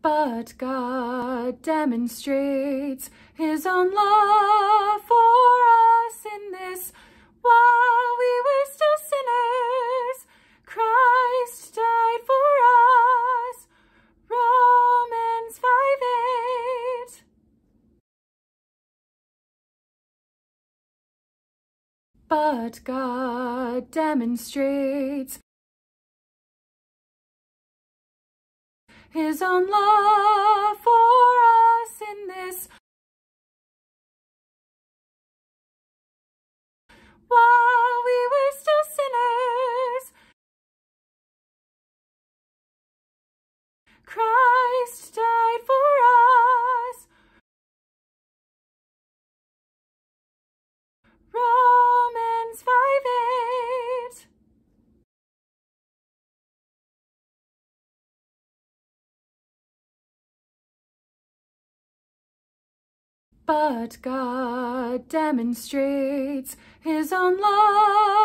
But God demonstrates His own love for us in this: while we were still sinners, Christ died for us. Romans 5:8. But God demonstrates His own love for us in this: while we were still sinners, Christ died for us. Romans 5:8. But God demonstrates His own love